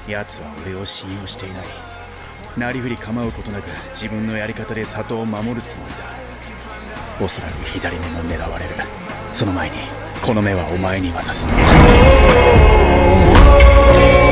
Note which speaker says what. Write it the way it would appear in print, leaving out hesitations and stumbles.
Speaker 1: 奴は俺を信用していない。なりふり構うことなく自分のやり方で里を守るつもりだ。おそらく左目も狙われる。その前にこの目はお前に渡す。